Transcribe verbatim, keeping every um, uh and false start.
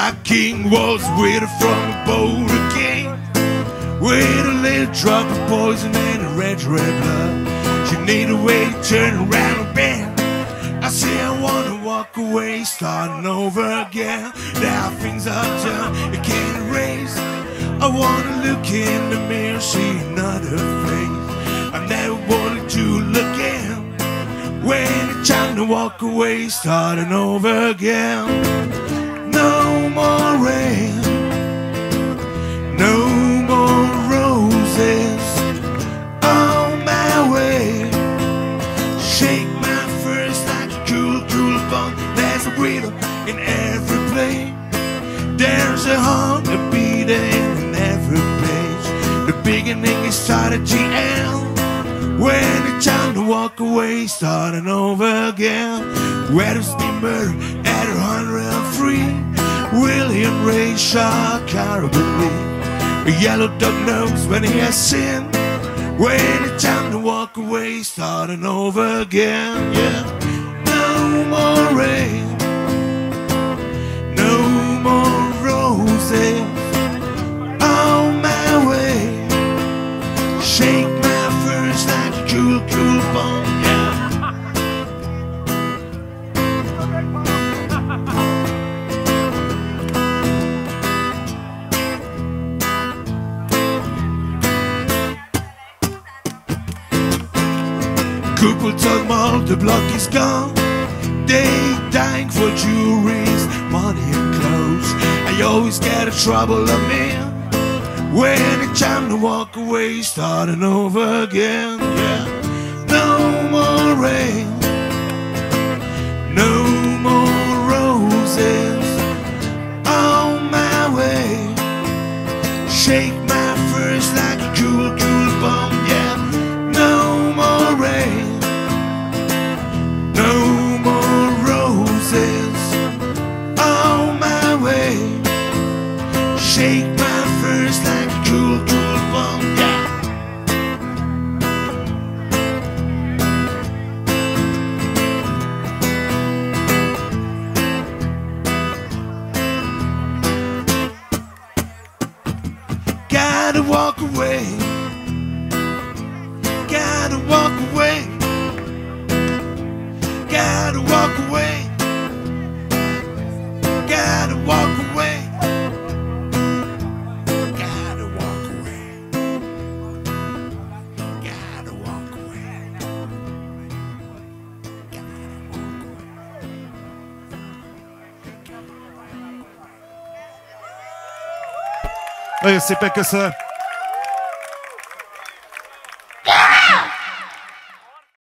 My king was with her from a boat again, with a little drop of poison and a red, red blood. She need a way to turn around and bend. I say I wanna walk away, starting over again. There are things I've done you can't erase. I wanna look in the mirror, see another face. I never wanted to look in. When it's time to walk away, starting over again. No more rain, no more roses on my way. Shake my first like a cool, cool bone. There's a rhythm in every play. There's a heart beating in every page. The beginning is started G L. When it's time to walk away, starting over again. Where does be murder at one hundred three? William Ray Shaw, Caribou. A yellow dog knows when he has sinned. When it's time to walk away, starting over again. Yeah. No more rain, no more roses on my way. Shake my first like a cool, cool bone. Yeah. Couple talk more, the block is gone. They dying for jewelries, money and clothes. I always get a trouble I'm in. When it's time to walk away, starting over again. Yeah. No more rain, no more roses on my way. Shake my first like a cool, cool bomb. Yeah. No more rain, no more roses on my way. Shake my first like a cool, cool bomb. Yeah. Gotta walk away, gotta walk away, gotta walk away, gotta walk away, gotta walk away, gotta walk away, Nagyon szépen köszönöm.